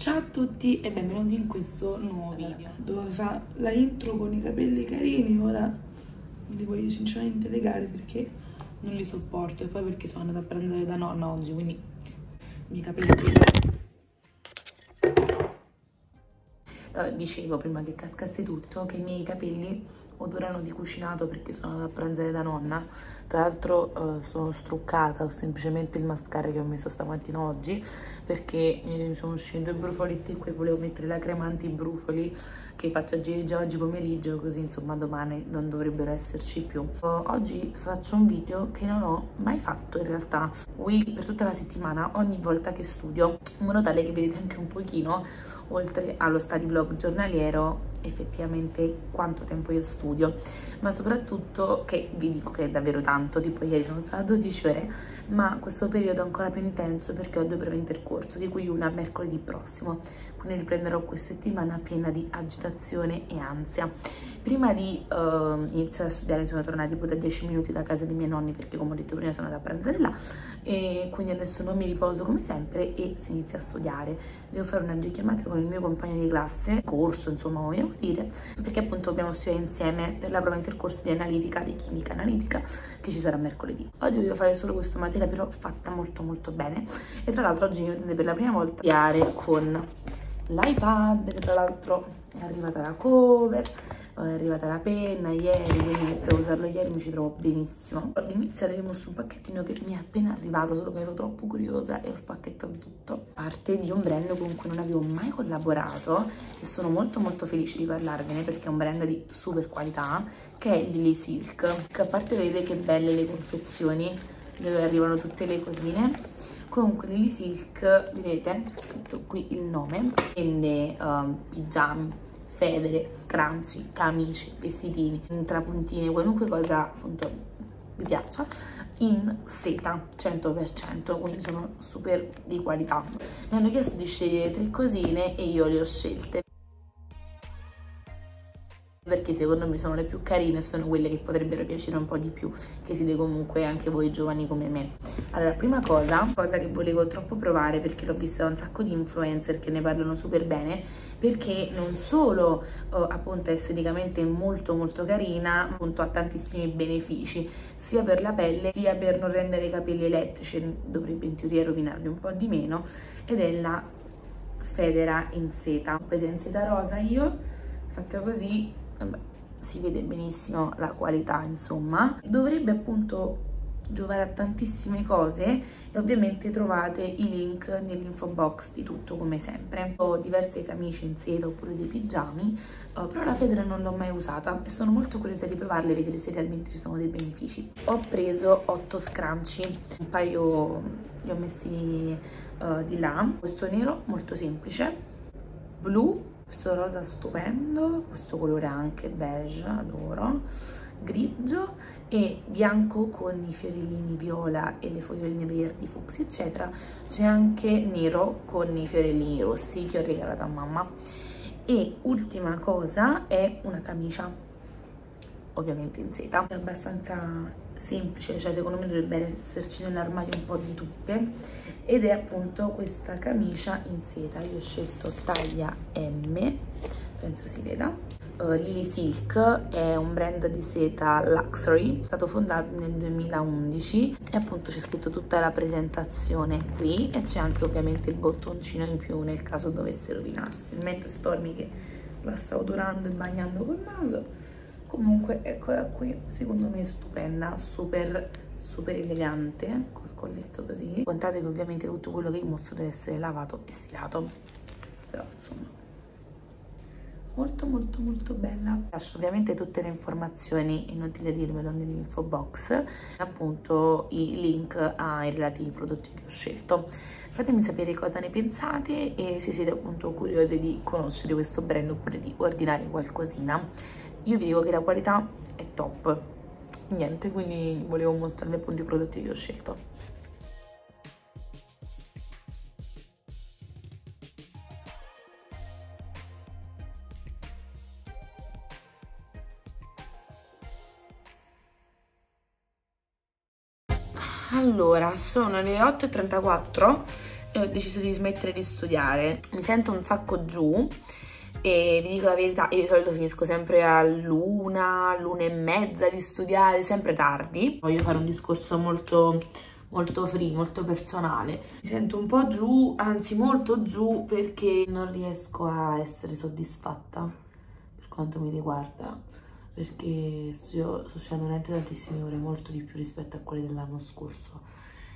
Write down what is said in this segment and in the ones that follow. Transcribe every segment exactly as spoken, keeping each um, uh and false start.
Ciao a tutti e benvenuti in questo nuovo video dove fa la intro con i capelli carini. Ora li voglio sinceramente legare perché non li sopporto, e poi perché sono andata a prendere da nonna oggi, quindi i miei capelli. Uh, dicevo prima che cascasse tutto che i miei capelli odorano di cucinato perché sono andata a prendere da nonna. Tra l'altro uh, sono struccata, ho semplicemente il mascara che ho messo stamattina oggi perché mi sono usciti due brufoletti qui, volevo mettere la crema anti-brufoli che faccio già oggi pomeriggio, così insomma domani non dovrebbero esserci più. Uh, oggi faccio un video che non ho mai fatto in realtà, qui per tutta la settimana, ogni volta che studio, in modo tale che vedete anche un pochino, oltre allo study vlog giornaliero, effettivamente quanto tempo io studio, ma soprattutto che vi dico che è davvero tanto. Tipo ieri sono stata dodici ore, ma questo periodo è ancora più intenso perché ho due prove intercorso, di cui una mercoledì prossimo, quindi riprenderò questa settimana piena di agitazione e ansia. Prima di uh, iniziare a studiare sono tornata tipo da dieci minuti da casa dei miei nonni perché, come ho detto prima, sono andata a pranzare là, e quindi adesso non mi riposo come sempre e si inizia a studiare. Devo fare una videochiamata con il mio compagno di classe, corso insomma vogliamo dire, perché appunto dobbiamo studiare insieme per la prova intercorso di analitica, di chimica analitica, che ci sarà mercoledì. Oggi voglio fare solo questa materia, però fatta molto molto bene, e tra l'altro oggi mi vedete per la prima volta studiare con l'iPad, che tra l'altro è arrivata la cover, è arrivata la penna ieri, quindi iniziavo a usarlo ieri, mi ci trovo benissimo. All'inizio vi mostro un pacchettino che mi è appena arrivato, solo che ero troppo curiosa e ho spacchettato tutto. Parte di un brand con cui non avevo mai collaborato e sono molto molto felice di parlarvene perché è un brand di super qualità, che è Lily Silk. Che a parte vedete che belle le confezioni dove arrivano tutte le cosine. Comunque Lily Silk, vedete, c'è scritto qui il nome, vende um, pigiami, federe, scranci, camicie, vestitini, trapuntine, qualunque cosa appunto vi piaccia, in seta cento per cento, quindi sono super di qualità. Mi hanno chiesto di scegliere tre cosine e io le ho scelte perché secondo me sono le più carine e sono quelle che potrebbero piacere un po' di più, che siete comunque anche voi giovani come me. Allora, prima cosa, cosa che volevo troppo provare perché l'ho vista da un sacco di influencer che ne parlano super bene, perché non solo oh, appunto esteticamente molto molto carina, appunto ha tantissimi benefici sia per la pelle sia per non rendere i capelli elettrici, dovrebbe in teoria rovinarli un po' di meno, ed è la Federa in seta. Ho preso in seta rosa io, fatta così. Vabbè, si vede benissimo la qualità, insomma dovrebbe appunto giovare a tantissime cose, e ovviamente trovate i link nell'info box di tutto come sempre. Ho diverse camicie in seta oppure dei pigiami, uh, però la Federa non l'ho mai usata e sono molto curiosa di provarle e vedere se realmente ci sono dei benefici. Ho preso otto scrunchie, un paio li ho messi uh, di là, questo nero molto semplice, blu, questo rosa stupendo, questo colore anche beige, adoro, grigio e bianco con i fiorellini viola e le foglioline verdi, fucsia eccetera. C'è anche nero con i fiorellini rossi che ho regalato a mamma. E ultima cosa è una camicia, ovviamente in seta, è abbastanza semplice, cioè secondo me dovrebbe esserci nell'armadio un po' di tutte, ed è appunto questa camicia in seta. Io ho scelto taglia M, penso si veda. uh, Lily Silk è un brand di seta luxury, è stato fondato nel duemilaundici e appunto c'è scritto tutta la presentazione qui, e c'è anche ovviamente il bottoncino in più nel caso dovesse rovinarsi, mentre Stormy che la sta odorando e bagnando col naso. Comunque eccola qui, secondo me è stupenda, super super elegante, col colletto così. Contate che ovviamente tutto quello che vi mostro deve essere lavato e stilato, però insomma molto molto molto bella. Lascio ovviamente tutte le informazioni, inutile dirvelo, nell'info box, appunto i link ai relativi prodotti che ho scelto. Fatemi sapere cosa ne pensate e se siete appunto curiosi di conoscere questo brand oppure di ordinare qualcosina. Io vi dico che la qualità è top, niente, quindi volevo mostrarvi appunto i prodotti che ho scelto. Allora, sono le otto e trentaquattro e ho deciso di smettere di studiare. Mi sento un sacco giù e vi dico la verità, io di solito finisco sempre all'una, l'una e mezza di studiare, sempre tardi. Voglio fare un discorso molto, molto free, molto personale. Mi sento un po' giù, anzi molto giù, perché non riesco a essere soddisfatta per quanto mi riguarda, perché studio, sto studiando veramente tantissime ore, molto di più rispetto a quelle dell'anno scorso,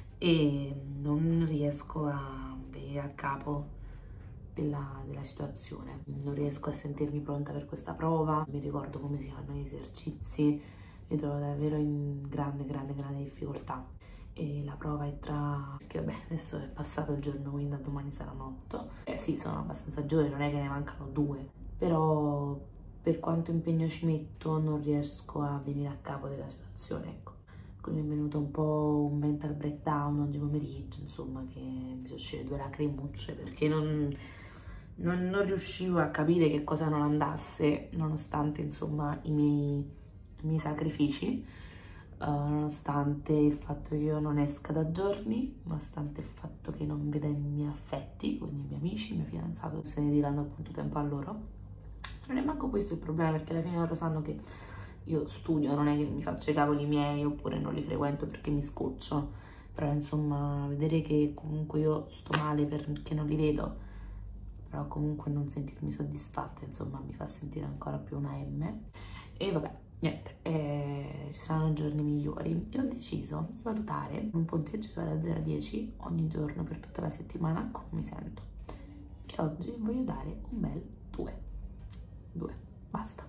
e non riesco a venire a capo della, della situazione, non riesco a sentirmi pronta per questa prova, mi ricordo come si fanno gli esercizi, mi trovo davvero in grande grande grande difficoltà. E la prova è tra, perché vabbè adesso è passato il giorno, quindi da domani saranno otto, eh sì, sono abbastanza giovane, non è che ne mancano due, però per quanto impegno ci metto non riesco a venire a capo della situazione, ecco. Quindi mi è venuto un po' un mental breakdown oggi pomeriggio, insomma, che mi sono uscite due lacrimucce perché non, non, non riuscivo a capire che cosa non andasse, nonostante insomma i miei, i miei sacrifici, uh, nonostante il fatto che io non esca da giorni, nonostante il fatto che non veda i miei affetti, quindi i miei amici, il mio fidanzato, se ne diranno appunto tempo a loro. Non è manco questo il problema, perché alla fine loro sanno che io studio, non è che mi faccio i cavoli miei oppure non li frequento perché mi scoccio, però insomma vedere che comunque io sto male perché non li vedo, però comunque non sentirmi soddisfatta, insomma mi fa sentire ancora più una M. E vabbè, niente, eh, ci saranno giorni migliori e ho deciso di valutare un punteggio che va da zero a dieci ogni giorno per tutta la settimana come mi sento, e oggi voglio dare un bel due. due, basta.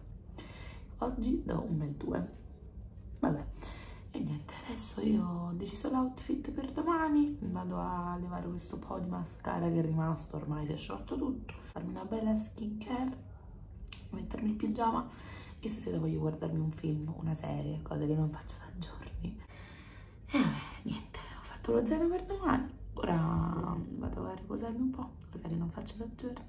Oggi do un bel due. Vabbè, e niente, adesso io ho deciso l'outfit per domani, vado a levare questo po' di mascara che è rimasto, ormai si è sciolto tutto, farmi una bella skincare, mettermi il pigiama, e stasera voglio guardarmi un film, una serie, cose che non faccio da giorni. E vabbè, niente, ho fatto lo zaino per domani, ora vado a riposarmi un po', cosa che non faccio da giorni,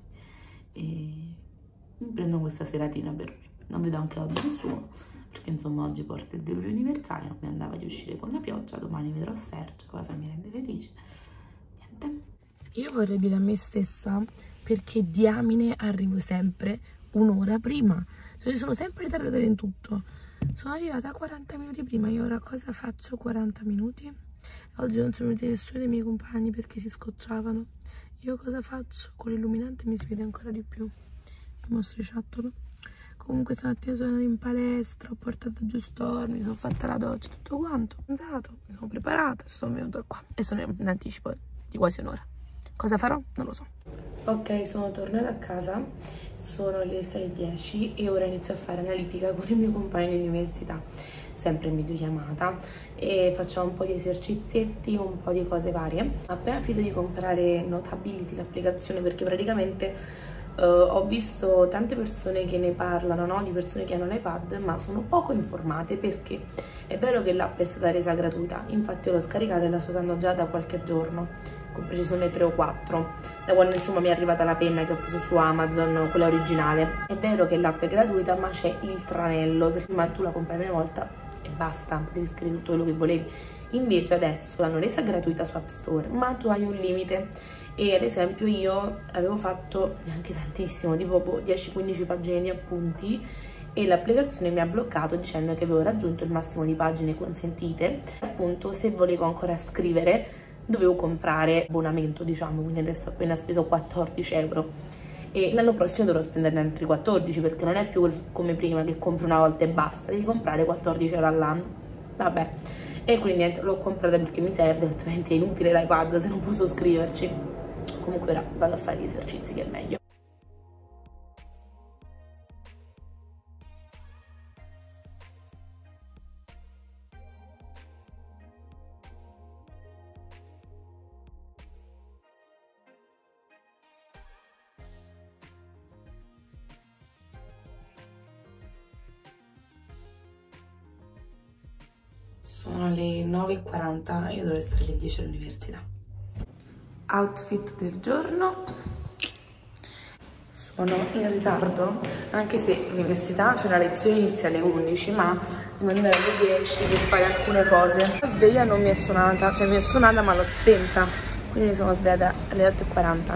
e mi prendo questa seratina per me. Non vedo anche oggi nessuno, perché insomma oggi porta il diluvio universale, non mi andava di uscire con la pioggia, domani vedrò Sergio, cosa mi rende felice. Niente. Io vorrei dire a me stessa perché diamine arrivo sempre un'ora prima, cioè sono sempre ritardata in tutto. Sono arrivata quaranta minuti prima, io ora cosa faccio? quaranta minuti? Oggi non sono venuti nessuno dei miei compagni perché si scocciavano. Io cosa faccio? Con l'illuminante mi si vede ancora di più. Io mostro i ciattolo. Comunque stamattina sono andata in palestra, ho portato giù Storm, mi sono fatta la doccia, tutto quanto, ho pensato, mi sono preparata, sono venuta qua e sono in anticipo di quasi un'ora. Cosa farò? Non lo so. Ok, sono tornata a casa, sono le sei e dieci e ora inizio a fare analitica con il mio compagno di università, sempre in videochiamata, e facciamo un po' di esercizietti, un po' di cose varie. Ho appena finito di comprare Notability, l'applicazione, perché praticamente Uh, ho visto tante persone che ne parlano, no? Di persone che hanno l'iPad, ma sono poco informate, perché è vero che l'app è stata resa gratuita, infatti io l'ho scaricata e la sto usando già da qualche giorno, con precisione tre o quattro, da quando insomma mi è arrivata la penna che ho preso su Amazon, quella originale. È vero che l'app è gratuita, ma c'è il tranello, perché prima tu la compravi una volta e basta, potevi scrivere tutto quello che volevi. Invece adesso l'hanno resa gratuita su App Store, ma tu hai un limite. E ad esempio io avevo fatto neanche tantissimo, tipo dieci quindici pagine di appunti, e l'applicazione mi ha bloccato dicendo che avevo raggiunto il massimo di pagine consentite. Appunto, se volevo ancora scrivere dovevo comprare abbonamento, diciamo, quindi adesso ho appena speso quattordici euro e l'anno prossimo dovrò spenderne altri quattordici, perché non è più come prima che compri una volta e basta, devi comprare quattordici euro all'anno. Vabbè, e quindi niente, l'ho comprata perché mi serve, altrimenti è inutile l'iPad se non posso scriverci. Comunque ora vado a fare gli esercizi, che è meglio. Sono le nove e quaranta e io dovrei stare alle dieci all'università. Outfit del giorno. Sono in ritardo, anche se l'università c'è la lezione inizia alle undici, ma devo andare alle dieci per fare alcune cose. La sveglia non mi è suonata, cioè mi è suonata ma l'ho spenta, quindi mi sono svegliata alle otto e quaranta,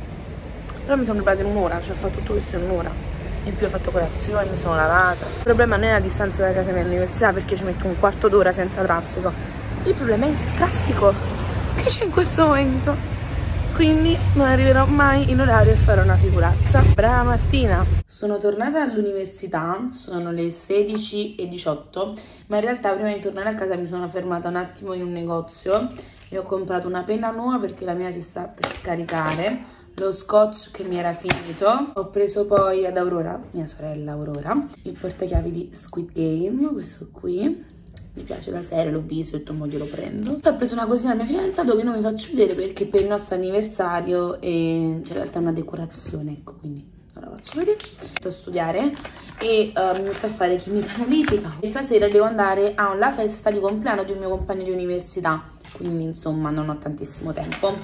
però mi sono preparata in un'ora, cioè ho fatto tutto questo in un'ora, in più ho fatto colazione, mi sono lavata. Il problema non è la distanza da casa mia all'università, perché ci metto un quarto d'ora senza traffico, il problema è il traffico che c'è in questo momento, quindi non arriverò mai in orario e farò una figuraccia. Brava Martina! Sono tornata all'università, sono le sedici e diciotto, ma in realtà prima di tornare a casa mi sono fermata un attimo in un negozio e ho comprato una penna nuova perché la mia si sta per scaricare, lo scotch che mi era finito, ho preso poi ad Aurora, mia sorella Aurora, il portachiavi di Squid Game, questo qui. Mi piace la serie, l'ho visto e ho detto mo glielo prendo. Poi ho preso una cosina al mio fidanzato che non vi faccio vedere perché per il nostro anniversario e cioè in realtà è una decorazione, ecco, quindi non la faccio vedere. Sto a studiare e uh, mi metto a fare chimica analitica e stasera devo andare alla festa di compleanno di un mio compagno di università, quindi insomma non ho tantissimo tempo.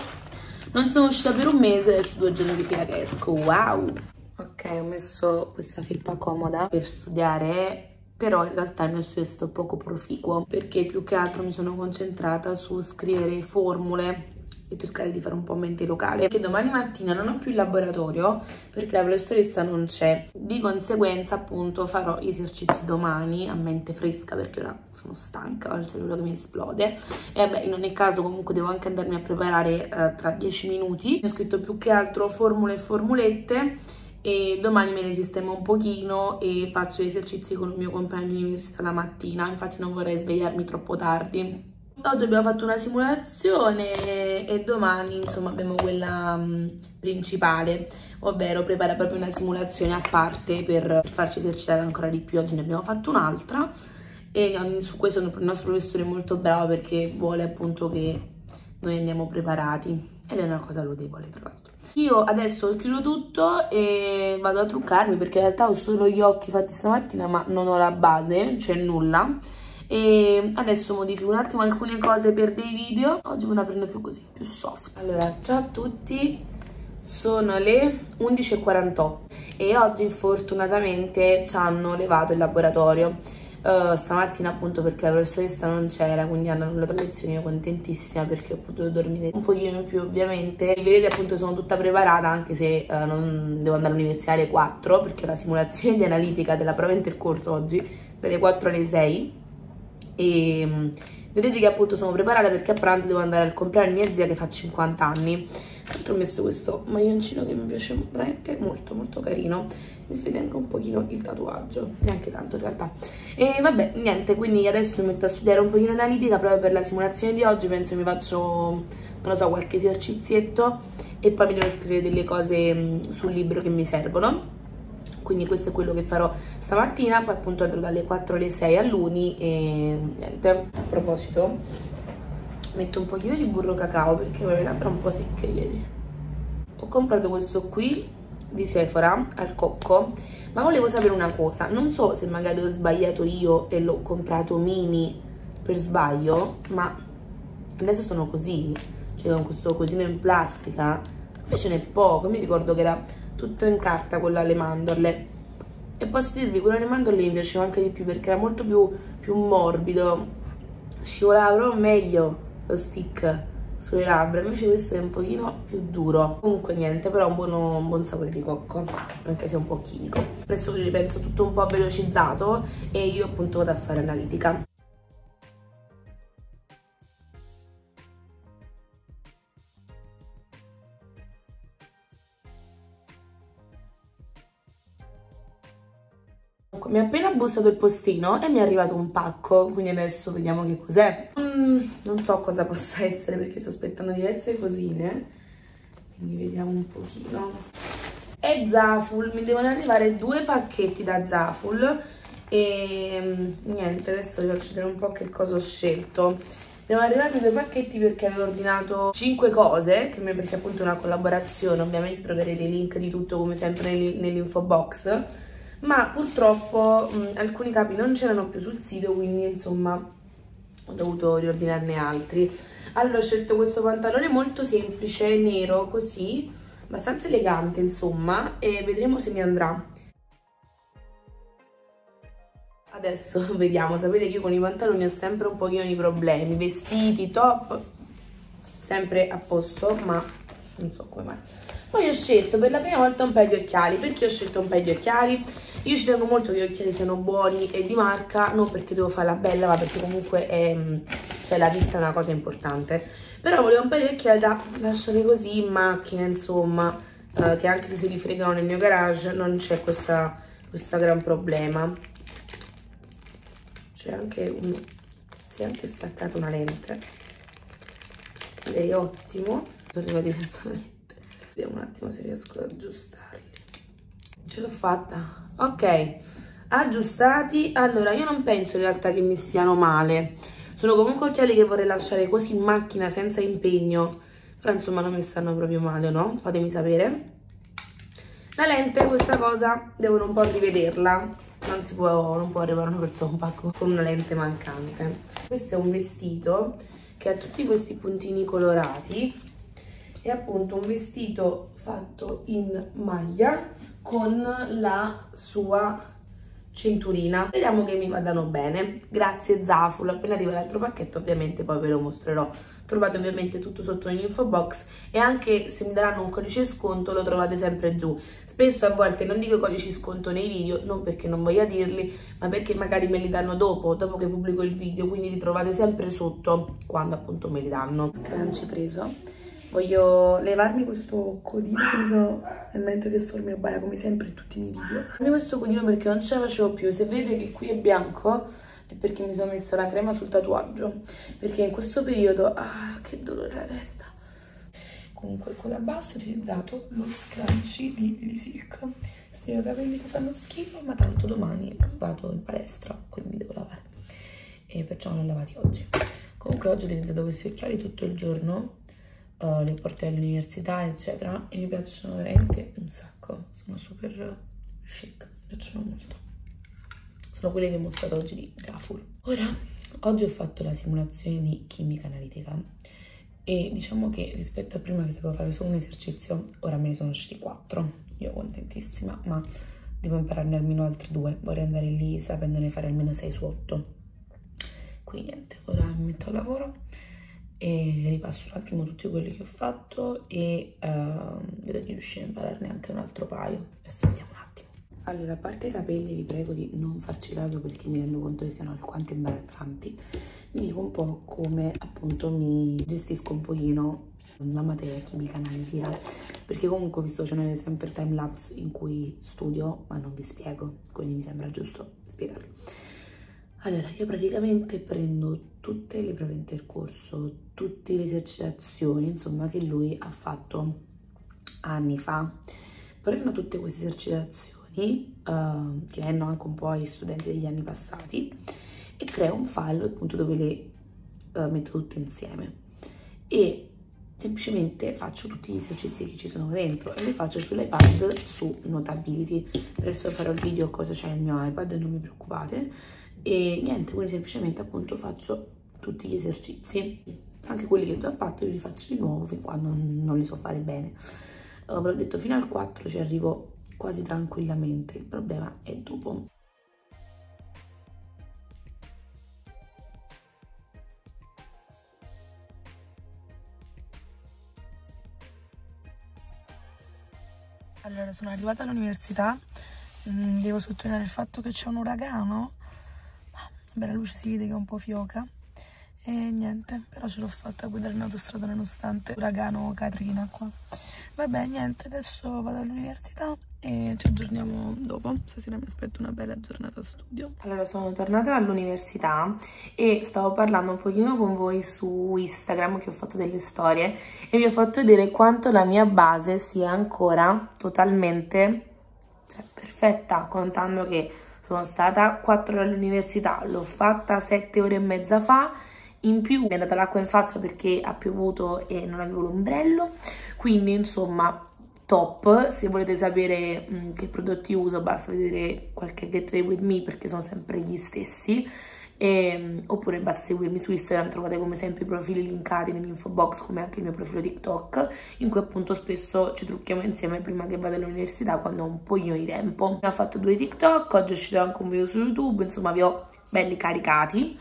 Non sono uscita per un mese, adesso due giorni di fila che esco, wow! Ok, ho messo questa felpa comoda per studiare. Però in realtà il mio studio è stato poco proficuo perché più che altro mi sono concentrata su scrivere formule e cercare di fare un po' mente locale, perché domani mattina non ho più il laboratorio perché la professoressa non c'è, di conseguenza appunto farò gli esercizi domani a mente fresca perché ora sono stanca, ho il cervello che mi esplode e vabbè, in ogni caso comunque devo anche andarmi a preparare uh, tra dieci minuti. Ho scritto più che altro formule e formulette e domani me ne sistemo un pochino e faccio gli esercizi con il mio compagno di università la mattina, infatti non vorrei svegliarmi troppo tardi. Oggi abbiamo fatto una simulazione e domani insomma abbiamo quella um, principale, ovvero prepara proprio una simulazione a parte per farci esercitare ancora di più. Oggi ne abbiamo fatto un'altra e su questo il nostro professore è molto bravo perché vuole appunto che noi andiamo preparati ed è una cosa lodevole tra l'altro. Io adesso chiudo tutto e vado a truccarmi perché in realtà ho solo gli occhi fatti stamattina ma non ho la base, cioè nulla. E adesso modifico un attimo alcune cose per dei video. Oggi me la prendo più così, più soft. Allora, ciao a tutti, sono le undici e quarantotto e oggi fortunatamente ci hanno levato il laboratorio. Uh, stamattina appunto perché la professoressa non c'era, quindi hanno annullato le lezioni. Io contentissima perché ho potuto dormire un pochino in più ovviamente. E vedete appunto sono tutta preparata anche se uh, non devo andare all'università alle quattro perché ho la simulazione di analitica della prova intercorso oggi dalle quattro alle sei e um, vedete che appunto sono preparata perché a pranzo devo andare al compleanno di mia zia che fa cinquanta anni. Tra l'altro ho messo questo maglioncino che mi piace veramente molto molto carino, mi si vede anche un pochino il tatuaggio, neanche tanto in realtà. E vabbè, niente, quindi adesso mi metto a studiare un pochino analitica proprio per la simulazione di oggi, penso mi faccio, non lo so, qualche esercizietto e poi mi devo scrivere delle cose sul libro che mi servono. Quindi questo è quello che farò stamattina, poi appunto andrò dalle quattro alle sei all'uni e niente. A proposito, metto un pochino di burro cacao perché ho le labbra un po' secche ieri. Ho comprato questo qui di Sephora al cocco, ma volevo sapere una cosa, non so se magari ho sbagliato io e l'ho comprato mini per sbaglio, ma adesso sono così, cioè con questo cosino in plastica, invece ce n'è poco. Mi ricordo che era tutto in carta con le mandorle e posso dirvi quello alle mandorle mi piaceva anche di più perché era molto più, più morbido, scivolava proprio meglio lo stick sulle labbra, invece questo è un pochino più duro. Comunque niente, però ha un, buono, un buon sapore di cocco, anche se è un po' chimico. Adesso vi ripenso tutto un po' velocizzato e io appunto vado a fare analitica. Mi ha appena bussato il postino e mi è arrivato un pacco, quindi adesso vediamo che cos'è. Mm, non so cosa possa essere perché sto aspettando diverse cosine, quindi vediamo un pochino. È Zaful, mi devono arrivare due pacchetti da Zaful e niente, adesso vi faccio vedere un po' che cosa ho scelto. Devono arrivare due pacchetti perché avevo ordinato cinque cose, che perché appunto è una collaborazione, ovviamente troverete i link di tutto come sempre nell'info box. Ma purtroppo mh, alcuni capi non c'erano più sul sito, quindi insomma ho dovuto riordinarne altri. Allora ho scelto questo pantalone molto semplice, nero, così, abbastanza elegante insomma, e vedremo se mi andrà. Adesso vediamo, sapete che io con i pantaloni ho sempre un pochino di problemi, vestiti, top, sempre a posto, ma non so come mai. Poi ho scelto per la prima volta un paio di occhiali. Perché ho scelto un paio di occhiali? Io ci tengo molto che gli occhiali siano buoni e di marca, non perché devo fare la bella, ma perché comunque è, cioè, la vista è una cosa importante. Però volevo un paio di occhiali da lasciare così in macchina, insomma, eh, che anche se si rifregano nel mio garage non c'è questa, questo gran problema. C'è anche un... si è anche staccata una lente. Lei è ottimo. Sono arrivati senza lente. Vediamo un attimo se riesco ad aggiustarli. Ce l'ho fatta. Ok, aggiustati. Allora, io non penso in realtà che mi stiano male. Sono comunque occhiali che vorrei lasciare così in macchina senza impegno. Però insomma non mi stanno proprio male, no? Fatemi sapere. La lente, questa cosa, devono un po' rivederla. Non si può, non può arrivare una persona con una lente mancante. Questo è un vestito che ha tutti questi puntini colorati. È appunto un vestito fatto in maglia con la sua cinturina. Speriamo che mi vadano bene. Grazie Zaful. Appena arriva l'altro pacchetto ovviamente poi ve lo mostrerò. Trovate ovviamente tutto sotto nell'info box e anche se mi daranno un codice sconto lo trovate sempre giù. Spesso a volte non dico codici sconto nei video, non perché non voglia dirli, ma perché magari me li danno dopo, dopo che pubblico il video, quindi li trovate sempre sotto quando appunto me li danno. Scrunchie preso. Voglio levarmi questo codino che mi sono nel mentre che sto al mio bagno come sempre in tutti i miei video. Levarmi questo codino perché non ce la facevo più. Se vedete che qui è bianco è perché mi sono messa la crema sul tatuaggio, perché in questo periodo, ah che dolore alla testa. Comunque con la bassa ho utilizzato lo scrunchie di Lily Silk. Questi capelli che fanno schifo, ma tanto domani vado in palestra, quindi mi devo lavare e perciò non li ho lavati oggi. Comunque oggi ho utilizzato questi occhiali tutto il giorno. Uh, li porto all'università eccetera e mi piacciono veramente un sacco, sono super chic, mi piacciono molto, sono quelle che ho mostrato oggi di Zaful. Ora, oggi ho fatto la simulazione di chimica analitica e diciamo che rispetto a prima che sapevo fare solo un esercizio, ora me ne sono usciti quattro, io contentissima, ma devo impararne almeno altri due, vorrei andare lì sapendone fare almeno sei su otto, quindi niente, ora mi metto al lavoro e ripasso un attimo tutti quelli che ho fatto e uh, vedo di riuscire a impararne anche un altro paio. Adesso vediamo un attimo. Allora, a parte i capelli vi prego di non farci caso perché mi rendo conto che siano alquanto imbarazzanti. Vi dico un po' come appunto mi gestisco un pochino la materia chimica analitica, perché comunque vi sto facendo sempre time lapse in cui studio ma non vi spiego, quindi mi sembra giusto spiegarlo. Allora, io praticamente prendo tutte le prove intercorso, tutte le esercitazioni, insomma, che lui ha fatto anni fa. Prendo tutte queste esercitazioni, uh, che hanno anche un po' agli studenti degli anni passati, e creo un file appunto dove le uh, metto tutte insieme. E semplicemente faccio tutti gli esercizi che ci sono dentro e li faccio sull'iPad su Notability. Presto farò il video cosa c'è nel mio iPad, non mi preoccupate. E niente, quindi semplicemente appunto faccio tutti gli esercizi, anche quelli che ho già fatto io li faccio di nuovo fin quando non, non li so fare bene. Uh, ve l'ho detto, fino al quattro ci arrivo quasi tranquillamente, il problema è dopo. Allora, sono arrivata all'università, mm, devo sottolineare il fatto che c'è un uragano. Beh, la luce si vede che è un po' fioca e niente, però ce l'ho fatta a guidare in autostrada nonostante l'uragano Katrina qua. Vabbè, niente, adesso vado all'università e ci aggiorniamo dopo. Stasera mi aspetto una bella giornata a studio. Allora, sono tornata all'università e stavo parlando un pochino con voi su Instagram, che ho fatto delle storie e vi ho fatto vedere quanto la mia base sia ancora totalmente, cioè, perfetta, contando che sono stata quattro ore all'università, l'ho fatta sette ore e mezza fa, in più mi è andata l'acqua in faccia perché ha piovuto e non avevo l'ombrello, quindi insomma top. Se volete sapere mh, che prodotti uso basta vedere qualche Get Ready With Me perché sono sempre gli stessi, e, oppure basta seguirmi su Instagram, trovate come sempre i profili linkati nell'info box, come anche il mio profilo TikTok, in cui appunto spesso ci trucchiamo insieme prima che vada all'università quando ho un pochino di tempo. Ho fatto due TikTok, oggi è uscito anche un video su YouTube, insomma vi ho belli caricati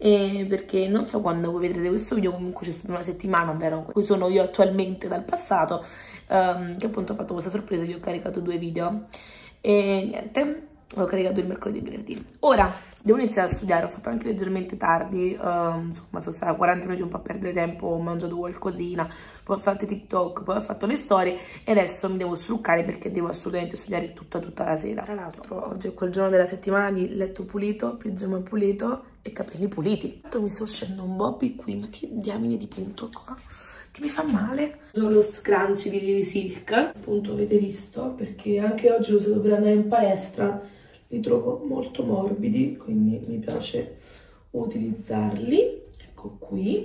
e perché non so quando voi vedrete questo video, comunque c'è stata una settimana, ovvero qui sono io attualmente dal passato, um, che appunto ho fatto questa sorpresa, vi ho caricato due video e niente, l'ho caricato il mercoledì e venerdì. Ora devo iniziare a studiare, ho fatto anche leggermente tardi, um, insomma sono stata quaranta minuti un po' a perdere tempo, ho mangiato qualcosina, poi ho fatto TikTok, poi ho fatto le storie e adesso mi devo struccare perché devo assolutamente studiare tutta tutta la sera. Tra l'altro oggi è quel giorno della settimana di letto pulito, pigiama pulito e capelli puliti. Mi sto uscendo un bobby qui, ma che diamine di punto qua, che mi fa male. Sono lo scrunchie di Lily Silk, appunto avete visto, perché anche oggi l'ho usato per andare in palestra. Li trovo molto morbidi, quindi mi piace utilizzarli. Ecco qui.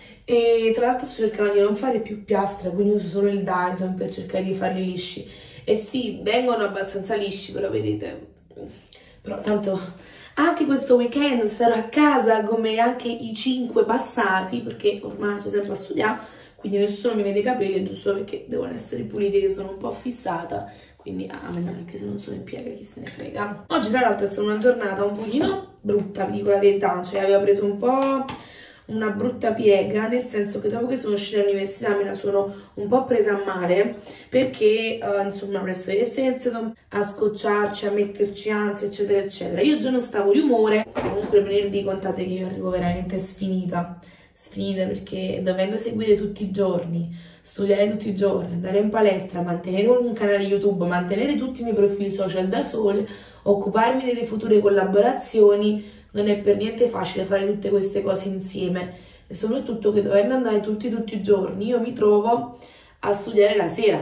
E tra l'altro sto cercando di non fare più piastre, quindi uso solo il Dyson per cercare di farli lisci. E sì, vengono abbastanza lisci, però vedete. Però tanto anche questo weekend sarò a casa come anche i cinque passati, perché ormai sono sempre a studiare, quindi nessuno mi vede i capelli, giusto perché devono essere puliti, che sono un po' fissata. Quindi amen, anche se non sono in piega, chi se ne frega. Oggi tra l'altro è stata una giornata un pochino brutta, vi dico la verità, cioè avevo preso un po' una brutta piega, nel senso che dopo che sono uscita dall'università me la sono un po' presa a male, perché uh, insomma presso le lezioni a scocciarci, a metterci ansia, eccetera eccetera. Io già non stavo di umore, comunque venerdì contate che io arrivo veramente sfinita, sfinita perché dovendo seguire tutti i giorni, studiare tutti i giorni, andare in palestra, mantenere un canale YouTube, mantenere tutti i miei profili social da sole, occuparmi delle future collaborazioni, non è per niente facile fare tutte queste cose insieme e soprattutto che dovendo andare tutti tutti i giorni io mi trovo a studiare la sera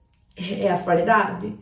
e a fare tardi,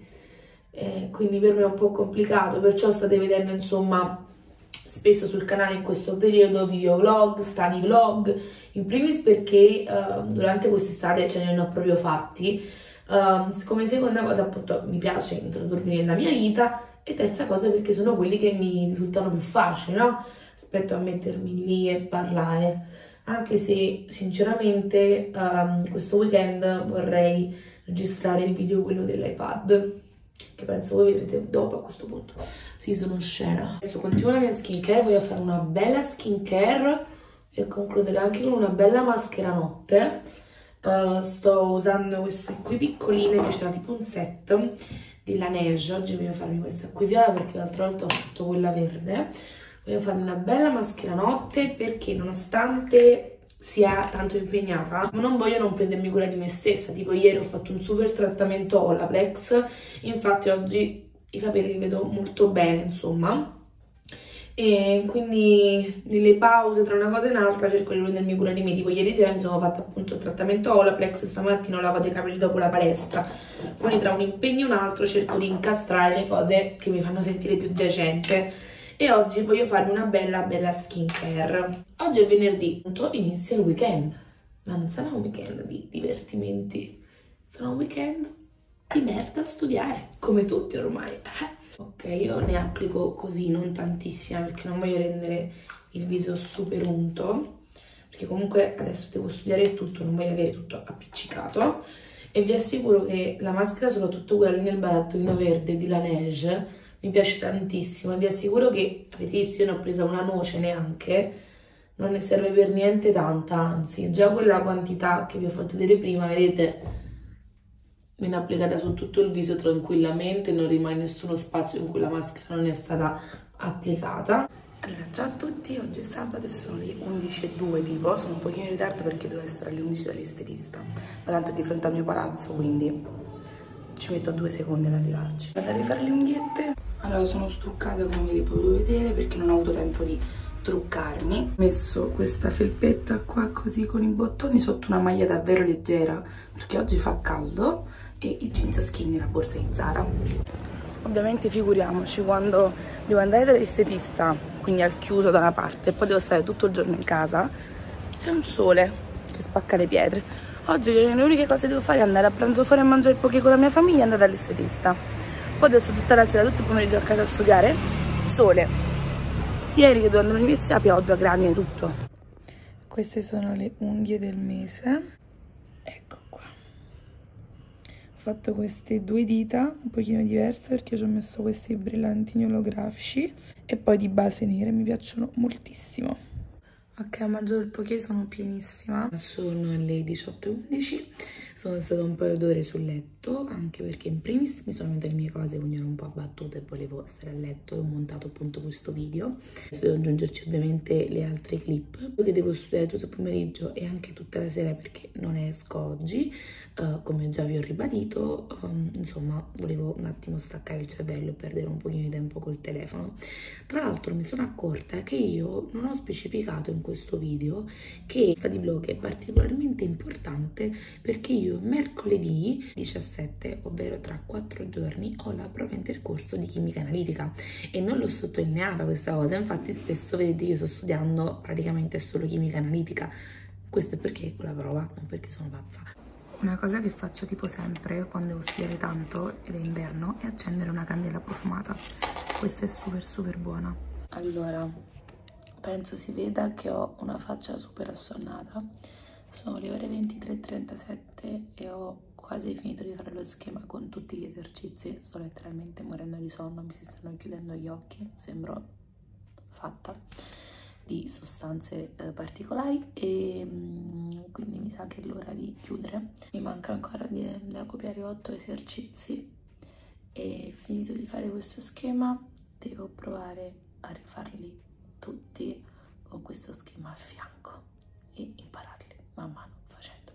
e quindi per me è un po' complicato, perciò state vedendo insomma spesso sul canale in questo periodo video vlog, study vlog, in primis perché uh, durante quest'estate ce ne ho proprio fatti, uh, come seconda cosa appunto mi piace introdurvi nella mia vita e terza cosa perché sono quelli che mi risultano più facili, no? Rispetto a mettermi lì e parlare, anche se sinceramente um, questo weekend vorrei registrare il video quello dell'iPad, che penso voi vedrete dopo a questo punto. Sì, sono scena. Adesso continuo la mia skincare, voglio fare una bella skincare e concludere anche con una bella maschera notte. Uh, sto usando queste qui piccoline, che c'era tipo un set di Laneige. Oggi voglio farmi questa qui viola perché l'altra volta ho fatto quella verde. Voglio farmi una bella maschera notte perché nonostante sia tanto impegnata non voglio non prendermi cura di me stessa. Tipo ieri ho fatto un super trattamento Olaplex, infatti oggi i capelli li vedo molto bene insomma, e quindi nelle pause tra una cosa e un'altra cerco di prendermi cura di me. Tipo ieri sera mi sono fatta appunto il trattamento Olaplex, stamattina ho lavato i capelli dopo la palestra, quindi tra un impegno e un altro cerco di incastrare le cose che mi fanno sentire più decente. E oggi voglio farmi una bella bella skincare. Oggi è venerdì, appunto inizia il weekend, ma non sarà un weekend di divertimenti, sarà un weekend di merda a studiare, come tutti ormai. Ok, io ne applico così, non tantissima, perché non voglio rendere il viso super unto, perché comunque adesso devo studiare tutto, non voglio avere tutto appiccicato. E vi assicuro che la maschera, soprattutto quella lì nel barattolino verde di Laneige, mi piace tantissimo. E vi assicuro che, avete visto, io ne ho presa una noce neanche, non ne serve per niente tanta, anzi, già quella quantità che vi ho fatto vedere prima, vedete, me l'ho applicata su tutto il viso tranquillamente, non rimane nessuno spazio in cui la maschera non è stata applicata. Allora, ciao a tutti, oggi è sabato e sono le undici e due tipo, sono un pochino in ritardo perché devo essere alle undici dall'estetista, ma tanto è di fronte al mio palazzo, quindi ci metto due secondi ad arrivarci. Vado a rifare le unghiette. Allora, sono struccata come avete potuto vedere perché non ho avuto tempo di truccarmi. Ho messo questa felpetta qua così con i bottoni sotto una maglia davvero leggera perché oggi fa caldo, e i jeans skinny, la borsa di Zara. Ovviamente figuriamoci quando devo andare dall'estetista, quindi al chiuso da una parte, e poi devo stare tutto il giorno in casa, c'è un sole che spacca le pietre. Oggi le uniche cose che devo fare è andare a pranzo fuori a mangiare poche con la mia famiglia e andare dall'estetista. Poi adesso tutta la sera, tutto il pomeriggio a casa a studiare, sole. Ieri che dovevo andare all'università, pioggia, grani, tutto. Queste sono le unghie del mese. Ecco qua. Ho fatto queste due dita un pochino diverse perché ci ho messo questi brillantini olografici e poi di base nere, mi piacciono moltissimo. Ok, mangio il poké, sono pienissima. Sono le diciotto e undici, sono stata un paio d'ore sul letto, anche perché in primis mi sono venute le mie cose, quindi ero un po' abbattuta e volevo stare a letto e ho montato appunto questo video. Adesso devo aggiungerci ovviamente le altre clip, che devo studiare tutto il pomeriggio e anche tutta la sera perché non esco oggi, uh, come già vi ho ribadito. Um, insomma, volevo un attimo staccare il cervello e perdere un pochino di tempo col telefono. Tra l'altro mi sono accorta che io non ho specificato in questo video che study vlog è particolarmente importante perché io mercoledì diciassette, ovvero tra quattro giorni, ho la prova intercorso di chimica analitica e non l'ho sottolineata questa cosa. Infatti spesso vedete che io sto studiando praticamente solo chimica analitica. Questo è perché ho la prova, non perché sono pazza. Una cosa che faccio tipo sempre quando devo studiare tanto ed è inverno è accendere una candela profumata. Questa è super super buona. Allora, penso si veda che ho una faccia super assonnata. Sono le ore ventitré e trentasette e ho quasi finito di fare lo schema con tutti gli esercizi. Sto letteralmente morendo di sonno, mi si stanno chiudendo gli occhi, sembro fatta di sostanze eh, particolari e mh, quindi mi sa che è l'ora di chiudere. Mi manca ancora di, da copiare otto esercizi e finito di fare questo schema devo provare a rifarli tutti con questo schema a fianco e impararli man mano facendoli.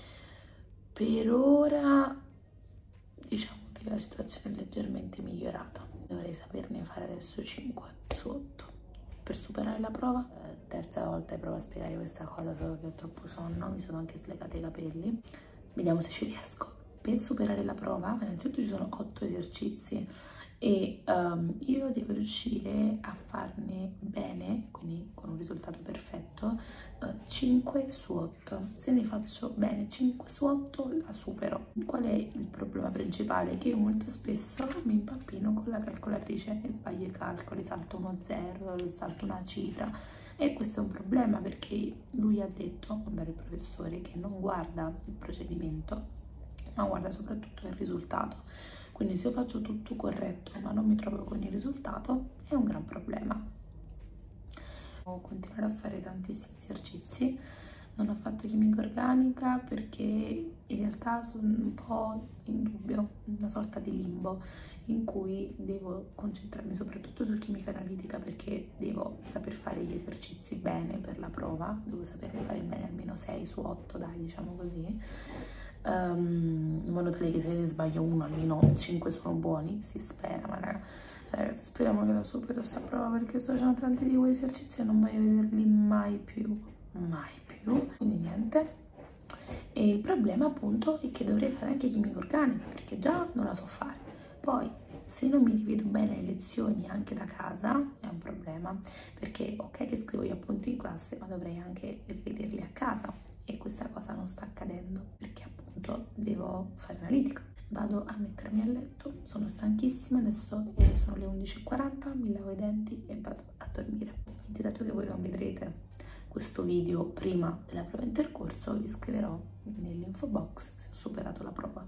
Per ora diciamo che la situazione è leggermente migliorata, dovrei saperne fare adesso cinque su otto per superare la prova. Eh, terza volta che provo a spiegare questa cosa, solo che ho troppo sonno, mi sono anche slegata i capelli. Vediamo se ci riesco. Per superare la prova, innanzitutto ci sono otto esercizi e um, io devo riuscire a farne bene, quindi con un risultato perfetto, uh, cinque su otto. Se ne faccio bene cinque su otto la supero. Qual è il problema principale? Che io molto spesso mi impappino con la calcolatrice e sbaglio i calcoli, salto uno zero, salto una cifra e questo è un problema perché lui ha detto, ovvero il professore, che non guarda il procedimento ma guarda soprattutto il risultato. Quindi se io faccio tutto corretto ma non mi trovo con il risultato è un gran problema. Devo continuare a fare tantissimi esercizi. Non ho fatto chimica organica perché in realtà sono un po' in dubbio, una sorta di limbo in cui devo concentrarmi soprattutto su chimica analitica perché devo saper fare gli esercizi bene per la prova, devo saperne fare bene almeno sei su otto, dai, diciamo così. Um, in modo tale che se ne sbaglio uno almeno cinque sono buoni, si spera. Ma raga, ragazzi, speriamo che la supero sta prova perché sto facendo tanti di quei esercizi e non voglio vederli mai più, mai più, quindi niente. E il problema appunto è che dovrei fare anche chimica organica perché già non la so fare, poi se non mi rivedo bene le lezioni anche da casa è un problema perché ok che scrivo gli appunti in classe ma dovrei anche rivederli a casa e questa cosa non sta accadendo perché appunto devo fare analitica. Vado a mettermi a letto, sono stanchissima, adesso eh, sono le undici e quaranta, mi lavo i denti e vado a dormire. Quindi dato che voi non vedrete questo video prima della prova intercorso, vi scriverò nell'info box se ho superato la prova.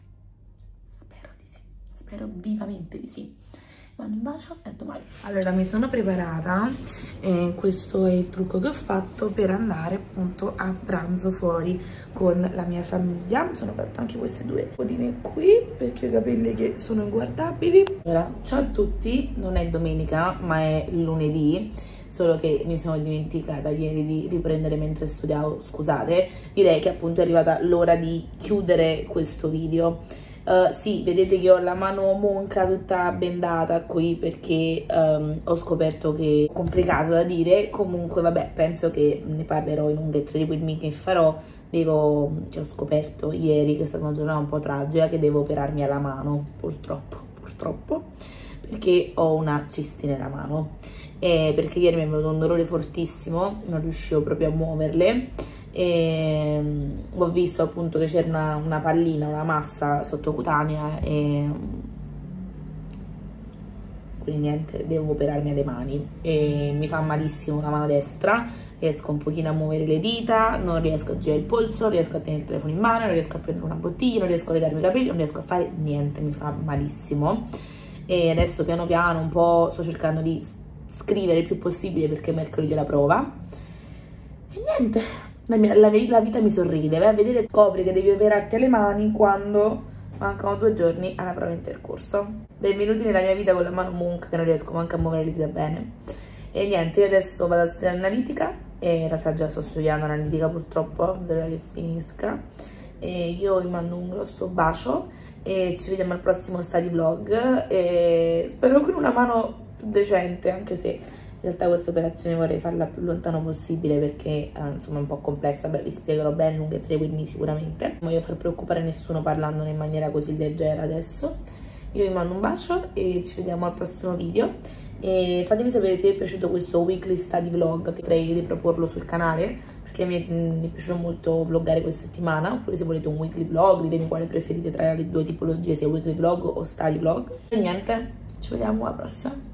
Spero di sì, spero vivamente di sì. Mando un bacio e a domani. Allora mi sono preparata e questo è il trucco che ho fatto per andare appunto a pranzo fuori con la mia famiglia. Mi sono fatta anche queste due codine qui perché ho i capelli che sono inguardabili. Allora, ciao a tutti, non è domenica ma è lunedì, solo che mi sono dimenticata ieri di riprendere mentre studiavo, scusate. Direi che appunto è arrivata l'ora di chiudere questo video. Uh, sì, vedete che ho la mano monca tutta bendata qui perché um, ho scoperto che è complicato da dire. Comunque vabbè, penso che ne parlerò in un get ready with me che farò. Devo, cioè, ho scoperto ieri che è stata una giornata un po' tragica che devo operarmi alla mano, purtroppo, purtroppo, perché ho una cisti nella mano e perché ieri mi è venuto un dolore fortissimo, non riuscivo proprio a muoverle. E ho visto appunto che c'era una, una pallina, una massa sottocutanea e quindi niente, devo operarmi alle mani e mi fa malissimo la mano destra, riesco un pochino a muovere le dita, non riesco a girare il polso, non riesco a tenere il telefono in mano, non riesco a prendere una bottiglia, non riesco a legarmi i capelli, non riesco a fare niente, mi fa malissimo. E adesso piano piano un po' sto cercando di scrivere il più possibile perché mercoledì è la prova. niente, la, mia, la, la vita mi sorride. Vai a vedere, scopri che devi operarti alle mani quando mancano due giorni alla prova intercorso. Benvenuti nella mia vita con la mano monk, che non riesco manco a muovere le dita bene. E niente, io adesso vado a studiare analitica, e in realtà già sto studiando analitica purtroppo, vedrò che finisca. E io vi mando un grosso bacio e ci vediamo al prossimo study vlog, e spero con una mano più decente, anche se in realtà questa operazione vorrei farla più lontano possibile perché eh, insomma è un po' complessa. Beh, vi spiegherò bene lungo i tre quindi sicuramente. Non voglio far preoccupare nessuno parlandone in maniera così leggera adesso. Io vi mando un bacio e ci vediamo al prossimo video. E fatemi sapere se vi è piaciuto questo weekly study vlog, che potrei riproporlo sul canale perché mi è, mi è piaciuto molto vloggare questa settimana. Oppure se volete un weekly vlog, ditemi quale preferite tra le due tipologie, se weekly vlog o study vlog. E niente, ci vediamo alla prossima.